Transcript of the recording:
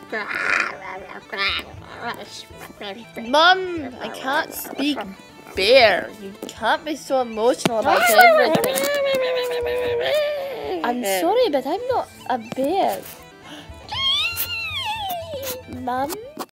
Mum, I can't speak bear. You can't be so emotional about everything. I'm sorry, but I'm not a bear. Mum?